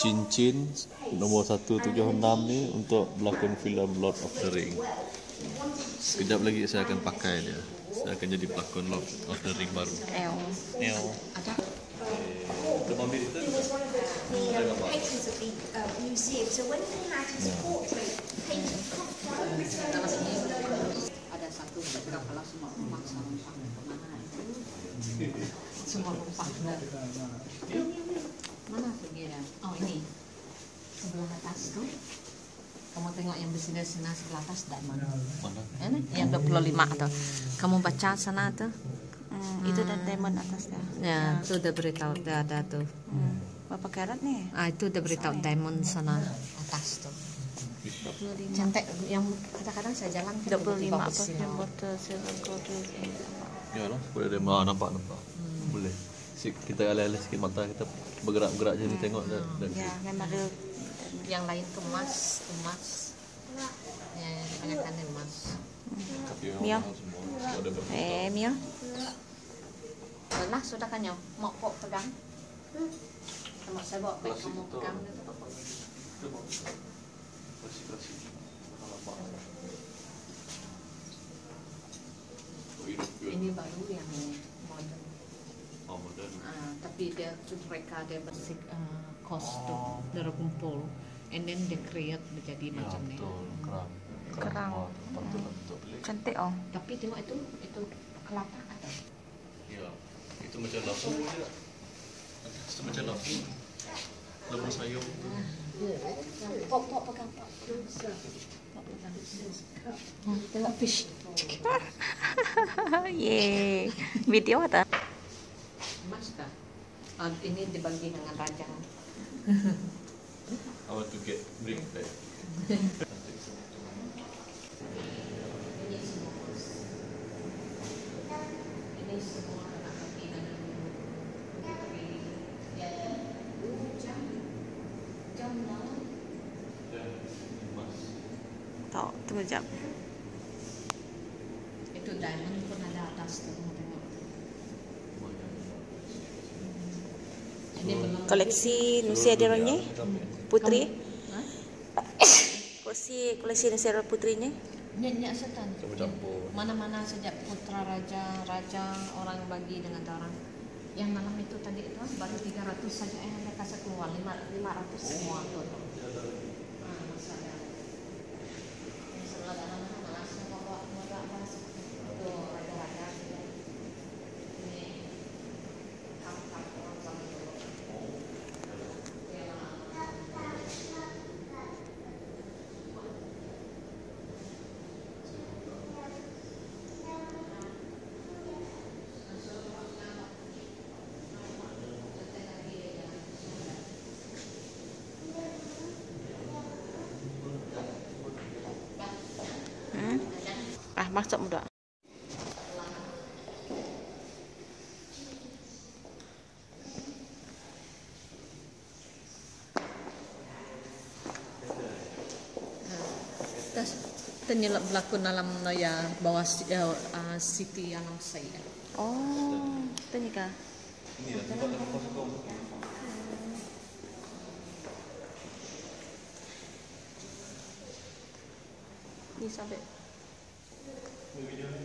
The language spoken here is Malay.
cincin nomor 176 ni untuk berlakon filem Lord of the Ring. Sekejap lagi saya akan pakai dia. Saya akan jadi pelakon Lord of the Ring baru. Ada. The ambil itu. Patrons of the museum. So when he had his portrait painted, ada satu berapa semua rumah sampah mana itu semua rumah mana tuh dia? Oh ini sebelah atas tuh kamu tengok yang di sini sebelah atas diamond Mana? ini yang 25 tuh kamu baca sana tuh itu dan diamond atasnya. ya itu udah beritahu udah ada tuh Berapa karat nih? itu udah beritahu diamond sana atas tuh 25. cantik yang kadang-kadang saya jalan 25 apa sih botol silver gold. Ya lah, boleh dia nampak. Boleh. Kita alih-alih sikit mata kita bergerak-gerak jadi tengok dan Ya, memang ada yang lain emas ya kebanyakan emas Mio. ada Mio. Nah, sudah kan ya mau kok pegang sama saya bawa baik kamu pegang ini baru yang modern tapi dia mereka dia bersih kostum darah kumpul and then dia create menjadi macam ni Kerang. Cantik oh. tapi tengok itu kelapa ada Ya, itu macam lapu je. Itu macam lapu. Lembu sayur. Pok pegang pok. Tengok fish. Yeay. Video ada. Emas kah? Ini dibagi dengan raja. I want to bring that. Ini semua anak kaki dan jam lah. Tahu, tunggu jap. Itu diamond pun ada atas tu, kamu tengok. Ini belum Koleksi Nusia Deronye Putri. Koleksi Nusia Putrinya. nyanyi setan. Campur-campur. Mana-mana sejak putra raja orang bagi dengan orang. Yang malam itu tadi itu baru 300 saja mereka keluar 500 semua tuh. Masalah. Ini sebelah dalam mana saya bawa apa tuh raja-raja. Ini kap orang sama itu. Masuk muda. Ternyata berlaku dalam ya bawah Siti Alam saya. Oh, ternyata. Ini lah tempat dalam kos kau. Ni sampai. Video ni.